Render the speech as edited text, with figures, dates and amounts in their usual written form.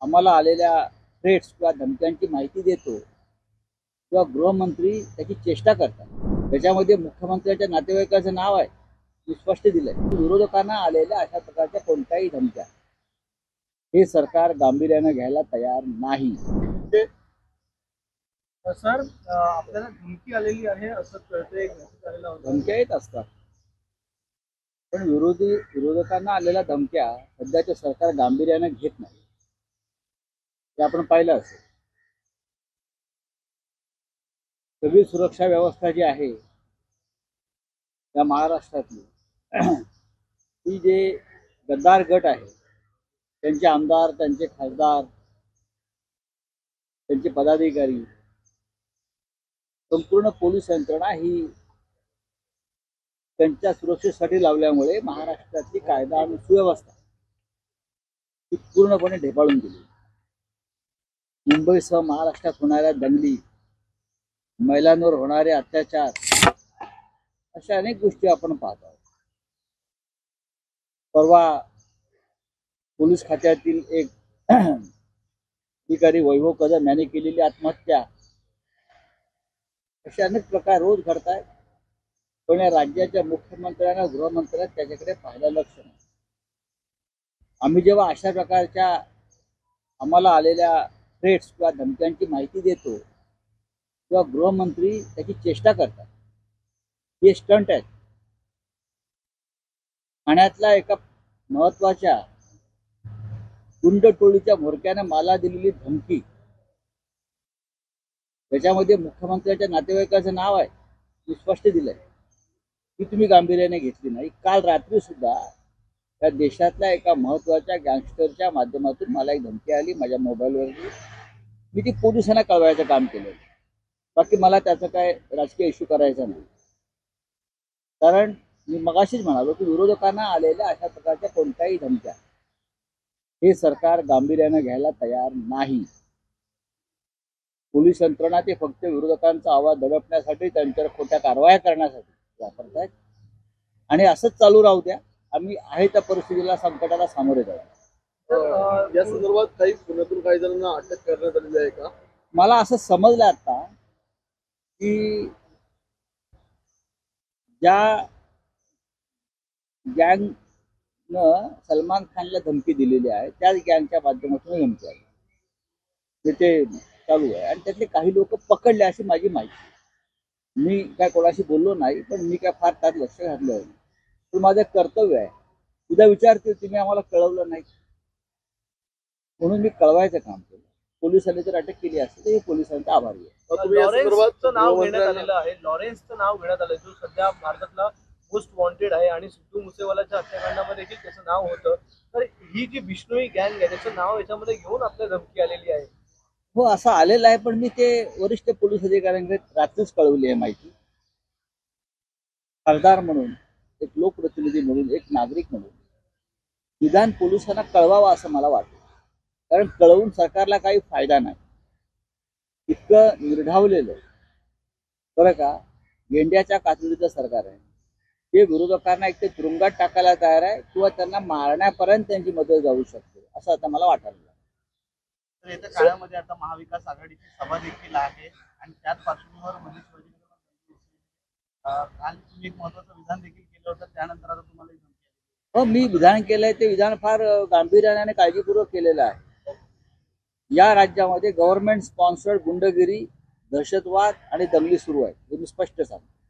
आम्हाला आलेल्या थ्रेट्स किंवा धमक्यांची माहिती देतो किंवा गृहमंत्री त्याची चेष्टा करतात। त्याच्यामध्ये मुख्यमंत्र्यांच्या नातेवाईकाचं नाव आहे, मी स्पष्ट दिलंय। विरोधकांना आलेल्या अशा प्रकारच्या कोणत्याही धमक्या हे सरकार गांभीर्याने घ्यायला तयार नाही। सर, आपल्याला धमकी आलेली आहे असं कळतंय, एक मेसेज आलेला होता। धमक्या येत असतात, पण विरोधकांना आलेल्या धमक्या सध्याचे सरकार गांभीर्याने घेत नाही, हे आपण पाहिलं असेल। सगळी सुरक्षा व्यवस्था जी आहे त्या महाराष्ट्रातली ती जे गद्दार गट आहे, त्यांचे आमदार, त्यांचे खासदार, त्यांचे पदाधिकारी, संपूर्ण पोलीस यंत्रणा ही त्यांच्या सुरक्षेसाठी लावल्यामुळे महाराष्ट्रातली कायदा आणि सुव्यवस्था ही पूर्णपणे ढेपाळून गेली। मुंबईसह महाराष्ट्रात होणाऱ्या दंगली, महिलांवर होणारे अत्याचार, अशा अनेक गोष्टी आपण पाहतो। परवा पोलीस खात्यातील एक अधिकारी वैभव कदम यांनी केलेली आत्महत्या, असे अनेक प्रकार रोज घडत आहेत, पण या राज्याच्या मुख्यमंत्र्यांना, गृहमंत्र्यांना त्याच्याकडे पाहायला लक्ष नाही। आम्ही जेव्हा अशा प्रकारच्या आम्हाला आलेल्या थ्रेट्स किंवा धमक्यांची माहिती देतो किंवा गृहमंत्री त्याची चेष्टा करतात, हे स्टंट आहेत। ठाण्यातल्या एका महत्वाच्या गुंड टोळीच्या म्होरक्याने मला दिलेली धमकी, त्याच्यामध्ये मुख्यमंत्र्यांच्या नातेवाईकाचं नाव आहे, मी स्पष्ट दिलंय, की तुम्ही गांभीर्याने घेतली नाही। काल रात्री सुद्धा त्या देशातल्या एका महत्वाच्या गँगस्टरच्या माध्यमातून मला एक धमकी आली माझ्या मोबाईलवरती। मी ती पोलिसांना कळवायचं काम केलं, बाकी मला त्याचं काय राजकीय इश्यू करायचा नाही। कारण मी मगाशीच म्हणालो की विरोधकांना आलेल्या अशा प्रकारच्या कोणत्याही धमक्या हे सरकार गांभीर्याने घ्यायला तयार नाही। पोलीस यंत्रणा ते फक्त विरोधकांचा आवाज दडपण्यासाठी, त्यांच्यावर खोट्या कारवाया करण्यासाठी वापरतायत, आणि असंच चालू राहू द्या। आम्ही आहे त्या परिस्थितीला, संकटाला सामोरे जाऊ। या संदर्भात काही पुण्यातून काही जणांना अटक करण्यात आलेली आहे का? मला असं समजलं आता की ज्या गँगनं सलमान खानला धमकी दिलेली आहे त्याच गँगच्या माध्यमातून धमकी आली, ते चालू आहे, आणि त्यातले काही लोक पकडले अशी माझी माहिती। मी काय कोणाशी बोललो नाही, पण मी काय फार त्यात लक्ष घातलं नाही, पण माझं कर्तव्य आहे। उद्या विचारतील तुम्ही आम्हाला कळवलं नाही, म्हणून मी कळवायचं काम केलं। पोलिसांनी जर अटक केली असेल तर हे पोलिसांचा आभारी आहे। लॉरेन्सचं नाव घेण्यात आलेलं आहे, लॉरेन्सचं नाव घेण्यात आलं, जो सध्या भारतातला मोस्ट वॉन्टेड आहे, आणि सिद्धू मुसेवालाच्या हत्याकांडामध्ये देखील त्याचं नाव होतं। तर ही जी बिश्नोई गँग आहे त्याचं नाव याच्यामध्ये घेऊन आपल्याला धमकी आलेली आहे। हो, असं आलेलं आहे, पण मी ते वरिष्ठ पोलीस अधिकाऱ्यांकडे रात्रीच कळवली आहे माहिती। खासदार म्हणून, एक लोकप्रतिनिधी म्हणून, एक नागरिक म्हणून निदान पोलिसांना कळवावं असं मला वाटतं, कारण कळवून सरकारला काही फायदा नाही। इतकं निर्ढावलेलं बरं का गेंड्याच्या कातडीचं सरकार आहे, ते विरोधकांना एक ते तुरुंगात टाकायला तयार आहे किंवा त्यांना मारण्यापर्यंत त्यांची मदत जाऊ शकते, असं आता मला वाटायला लागलं। तर येत्या काळामध्ये आता महाविकास आघाडीची सभा देखील आहे, आणि त्याच पार्श्वभूमीवर काल तुम्ही एक महत्वाचं विधान देखील केलं होतं, त्यानंतर आता तुम्हाला हो, मी विधान केलंय, ते विधान फार गांभीर्याने आणि काळजीपूर्वक केलेलं आहे। या राज्यामध्ये गव्हर्नमेंट स्पॉन्सर्ड गुंडगिरी, दहशतवाद आणि दंगली सुरू आहे, हे मी स्पष्ट सांगतो।